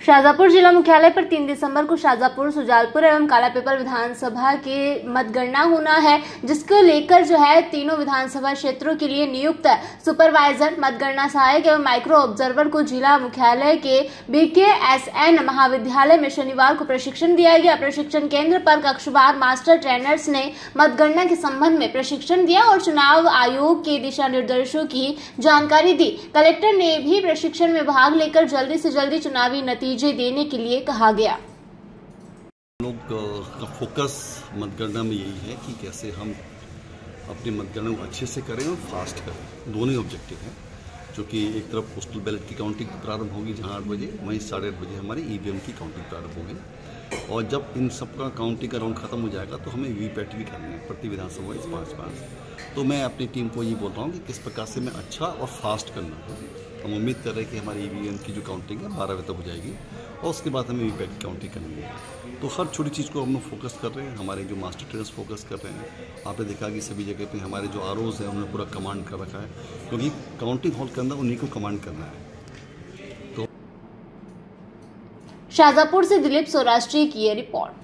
शाजापुर जिला मुख्यालय पर 3 दिसंबर को शाजापुर, सुजालपुर एवं कालापीपल विधानसभा की मतगणना होना है, जिसको लेकर जो है तीनों विधानसभा क्षेत्रों के लिए नियुक्त सुपरवाइजर, मतगणना सहायक एवं माइक्रो ऑब्जर्वर को जिला मुख्यालय के BKSN महाविद्यालय में शनिवार को प्रशिक्षण दिया गया। प्रशिक्षण केंद्र पर कक्षवार मास्टर ट्रेनर्स ने मतगणना के संबंध में प्रशिक्षण दिया और चुनाव आयोग के दिशा निर्देशों की जानकारी दी। कलेक्टर ने भी प्रशिक्षण में भाग लेकर जल्दी से जल्दी चुनावी नतीजे देने के लिए कहा गया। लोग का फोकस मतगणना में यही है कि कैसे हम अपनी मतगणना को अच्छे से करें और फास्ट करें। दोनों ही ऑब्जेक्टिव हैं, क्योंकि एक तरफ पोस्टल बैलेट की काउंटिंग प्रारंभ होगी जहां 8 बजे, वहीं 8:30 बजे हमारी EVM की काउंटिंग प्रारंभ होगी। और जब इन सब का काउंटिंग का राउंड खत्म हो जाएगा तो हमें वीवीपैट भी करनी है प्रति विधानसभा 5-5। तो मैं अपनी टीम को ये बोल रहा हूँ कि किस प्रकार से मैं अच्छा और फास्ट करना है। हम उम्मीद कर रहे हैं कि हमारी EVM की जो काउंटिंग है 12 बजे तक हो जाएगी और उसके बाद हमें वीवीपैट की काउंटिंग करनी है। तो हर छोटी चीज़ को हम लोग फोकस कर रहे हैं, हमारे जो मास्टर ट्रेनर्स फोकस कर रहे हैं। आपने देखा कि सभी जगह पे हमारे जो ROs हैं उन्होंने पूरा कमांड कर रखा है, क्योंकि काउंटिंग हॉल के अंदर उन्हीं को कमांड करना है। तो शाजापुर से दिलीप सौराष्ट्री की ये रिपोर्ट।